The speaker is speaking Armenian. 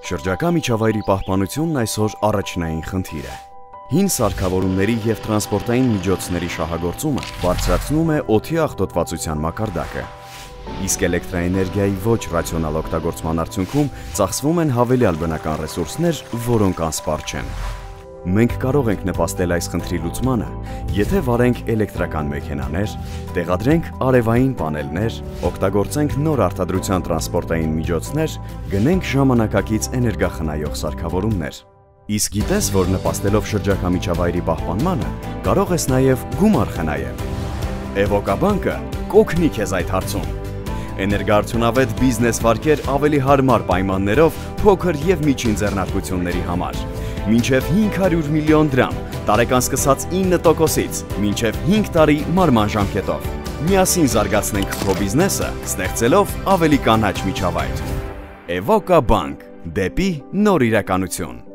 Շրջակա միջավայրի պահպանությունն այսօր առաջնային խնդիր է։ Հին սարքավորումների և տրանսպորտային միջոցների շահագործումը բարձրացնում է օդի աղտոտվածության մակարդակը։ Իսկ էլեկտրաէներգիայի ոչ ռացիոնալ օգտագործման արդյունքում ծախսվում են հավելյալ բնական ռեսուրսներ, որոնք անսպառ չեն։ Մենք կարող ենք նպաստել այս խնդրի լուծմանը, եթե վարենք էլեկտրական մեքենաներ, տեղադրենք արևային պանելներ, օգտագործենք նոր արտադրության տրանսպորտային միջոցներ, գնենք ժամանակակից էներգախնայող սարքավորումներ։ Իսկ գիտես, որ նպաստելով շրջակա միջավայրի պահպանմանը, կարող ես նաև գումար խնայել։ Էվոկաբանկը կօգնի քեզ այդ հարցում։ Էներգարդյունավետ բիզնես վարկեր ավելի հարմար պայմաններով փոքր և միջին ձեռնարկությունների համար։ Մինչև 500 միլիոն դրամ, տարեկան սկսած 9%-ից, մինչև 5 տարի մարման ժամկետով։ Միասին զարգացնենք քո բիզնեսը, ստեղծելով ավելի կանաչ միջավայր։ Էվոկաբանկ, դեպի նոր իրականություն։